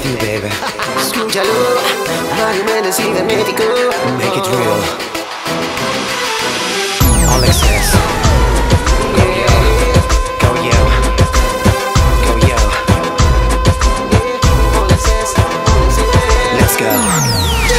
with you, baby. Escúchalo, Mario Méndez y de México. Make it real. All access. Go yo, go yo, go yo. Let's go.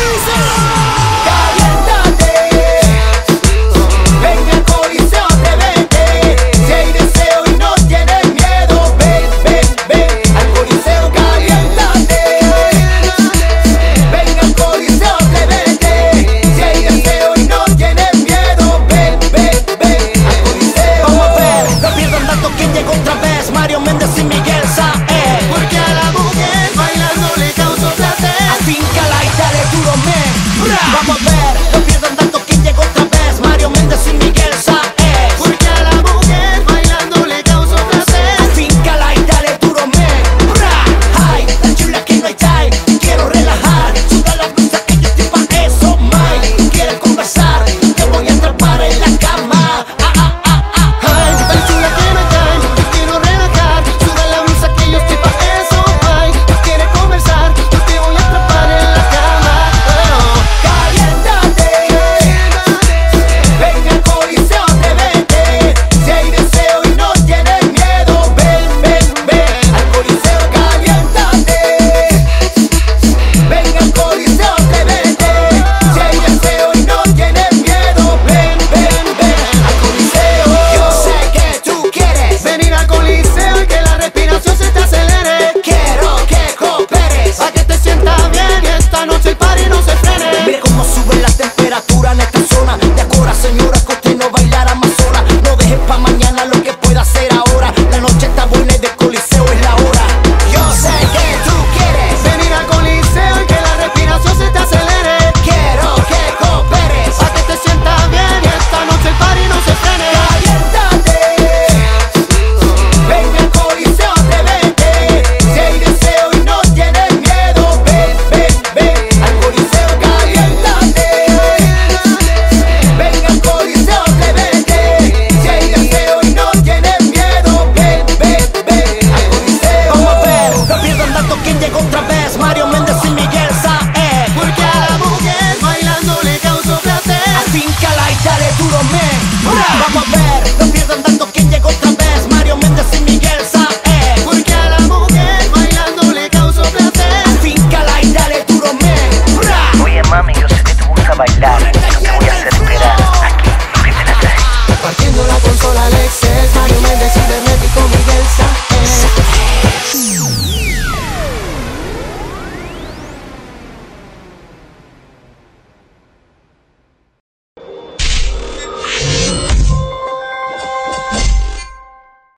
Otra vez Mario Méndez y Miguel Saez, porque a la mujer bailando le causó placer. Afíncala y dale duro, men. Vamos a ver, no pierdan tanto quien llegó otra vez. Mario Méndez y Miguel Saez, porque a la mujer bailando le causó placer. Afíncala y dale duro, men. Ay, tan chula que no hay time. Quiero relajar, suda la blusa que yo estoy pa' eso, Mike. ¿Quieres conversar? Te voy a atrapar en la cama. Ay, tan chula que no hay time. Quiero relajar, suda la blusa que yo estoy pa' eso, ay. Quiere conversar, yo te voy a atrapar en la cama. Caliéntate, Venga al Coliseo Atrévete. Si hay deseo y no tienes miedo, ven, ven, ven al Coliseo. Caliéntate, venga al Coliseo Atrévete. Si hay deseo y no tienes miedo, ven, ven, ven al Coliseo. yo sé que tú quieres. Venir al Coliseo y que la respiración se te acelere. Quiero que cooperes. Pa' que te sientas bien y esta noche el party no se frene. Mire cómo sube la temperatura en esta zona. De ahora, señora, que usted no bailará más sola. No dejes pa' mañana lo que pueda hacer ahora. La noche está buena y de Coliseo es la hora. Yo sé que tú quieres. Venir al Coliseo y que la respiración se te acelere. Quiero que cooperes. Pa' que te sientas bien y esta noche el party no se frene. Caliéntate, Venga al Coliseo Atrévete. Si hay deseo y no tienes miedo, ven, ven, ven al Coliseo. Caliéntate, venga al Coliseo Atrévete. Si hay deseo y no tienes miedo, ven, ven, ven al Coliseo. vamos a ver. No pierdan tanto quien llegó otra vez. Mario Méndez y Miguel Saez, Porque a la mujer bailando le causó placer. afíncala y dale duro, men. Vamos a ver.